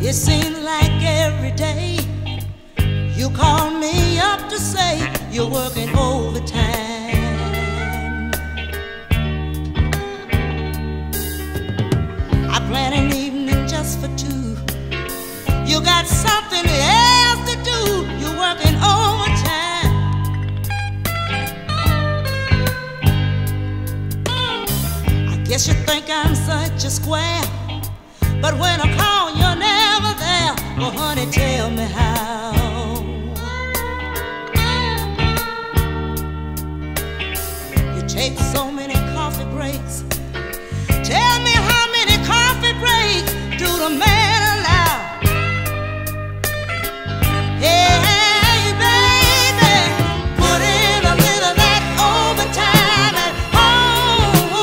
It seems like every day you call me up to say you're working overtime. I plan an evening just for two. You got something else to do. You're working overtime. I guess you think I'm such a square, but when I call, you're never there. Well, honey, tell me how. You take so many coffee breaks. Tell me how many coffee breaks do the man allow? Hey, baby, put in a little of that overtime at home.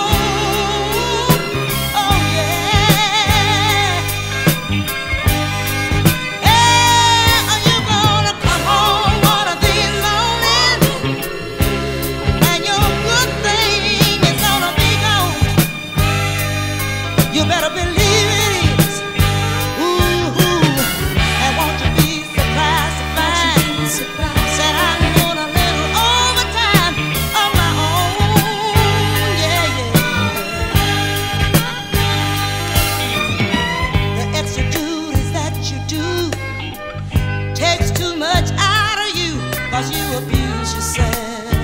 Oh, yeah. Hey, are you gonna come home one of these mornings? And your good thing is gonna be gone. You better believe it is. Ooh, and won't you be surprised to find that I'm doing a little overtime on my own? Yeah, yeah. The extra duties that you do takes too much out of you, 'cause you abuse yourself.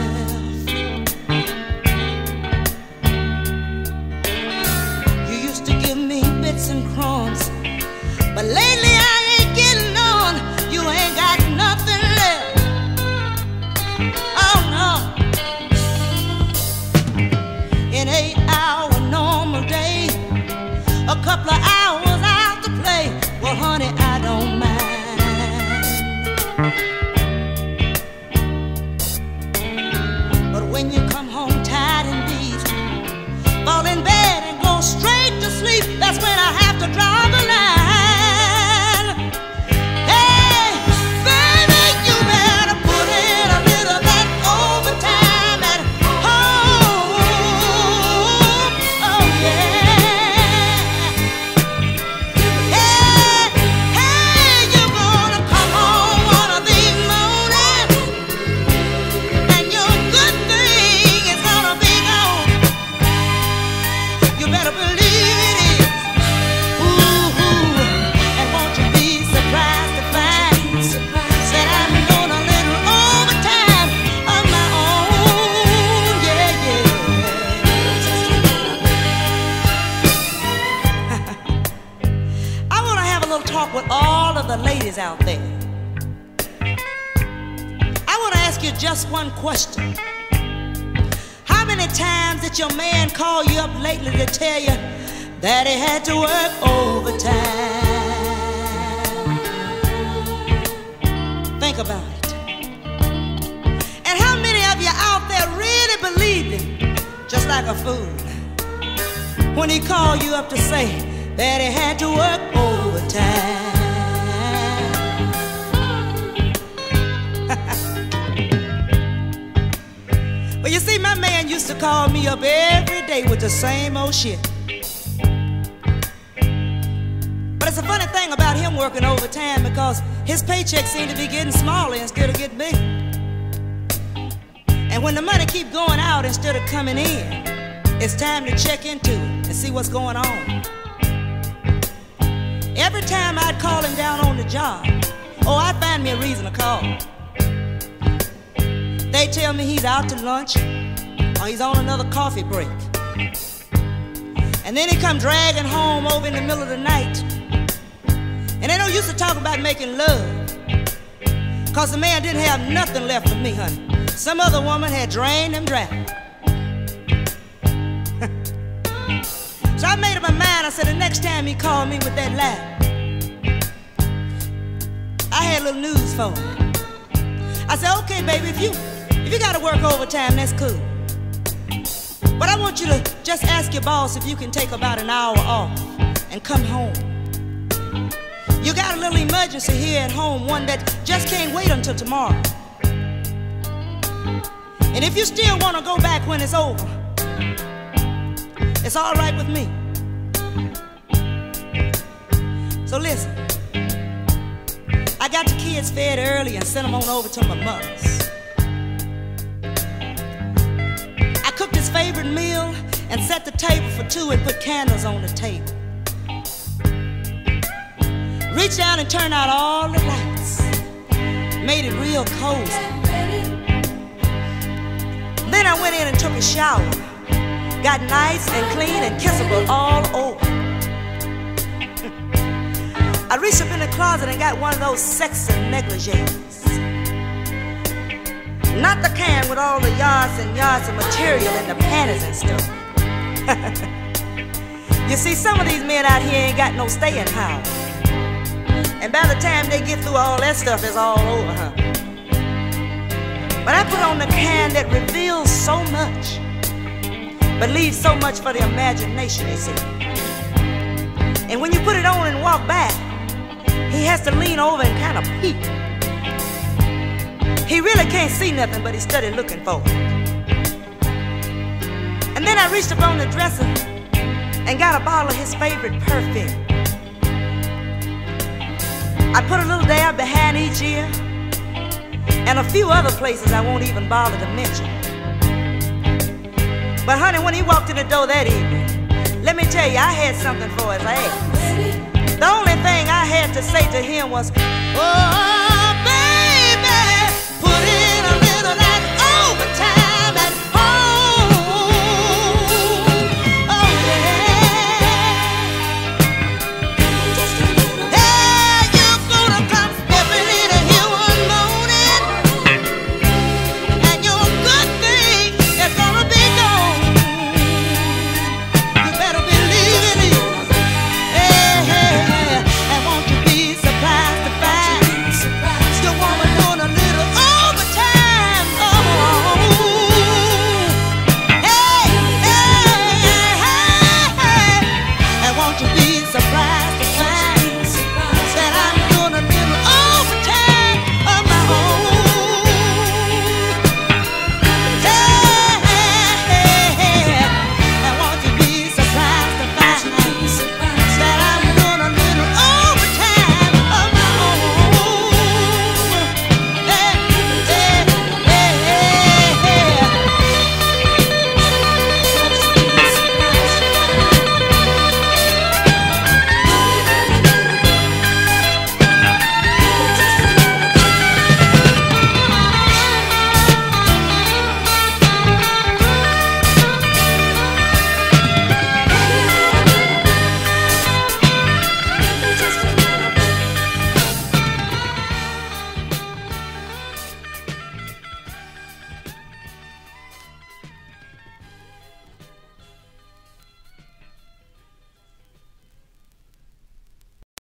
You used to give me bits and crumbs, but lately I ain't getting on. You ain't got nothing left. Oh no. An 8-hour normal day, a couple of hours out to play. Well, honey, I don't mind. But when you come home tired and beat, fall in bed and go straight to sleep, that's when I have to draw the line. Hey, baby, you better put in a little of that overtime at home. Oh, yeah. Hey, you're gonna come home one of these mornings, and your good thing is gonna be gone. You better believe it is. Ooh, and won't you be surprised to find that I'm doing a little overtime on my own? Yeah, yeah. I want to have a little talk with all of the ladies out there. I want to ask you just one question. How many times did your man call you up lately to tell you that he had to work overtime? Think about it. And how many of you out there really believed him, just like a fool, when he called you up to say that he had to work overtime? Well, you see, my man used to call me up every day with the same old shit. But it's a funny thing about him working overtime, because his paycheck seemed to be getting smaller instead of getting bigger. And when the money keep going out instead of coming in, it's time to check into it and see what's going on. Every time I'd call him down on the job, oh, I'd find me a reason to call. They tell me he's out to lunch, or he's on another coffee break. And then he come dragging home over in the middle of the night. And they don't used to talk about making love, 'cause the man didn't have nothing left for me, honey. Some other woman had drained him dry. So I made up my mind. I said the next time he called me with that lie, I had a little news for him. I said, okay, baby, if you gotta work overtime, that's cool. But I want you to just ask your boss if you can take about an hour off and come home. You got a little emergency here at home, one that just can't wait until tomorrow. And if you still want to go back when it's over, it's all right with me. So listen, I got the kids fed early and sent them on over to my mother's. I cooked his favorite meal and set the table for two and put candles on the table. Reached down and turned out all the lights. Made it real cozy. Then I went in and took a shower. Got nice and clean and kissable all over. I reached up in the closet and got one of those sexy negligees. Not the can with all the yards and yards of material and the panties and stuff. You see, some of these men out here ain't got no staying power. And by the time they get through all that stuff, it's all over, huh? But I put on the can that reveals so much, but leaves so much for the imagination, you see. And when you put it on and walk by, he has to lean over and kind of peek. He really can't see nothing, but he started looking for it. And then I reached up on the dresser and got a bottle of his favorite perfume. I put a little dab behind each ear and a few other places I won't even bother to mention. But honey, when he walked in the door that evening, let me tell you, I had something for his ass. The only thing I had to say to him was, oh,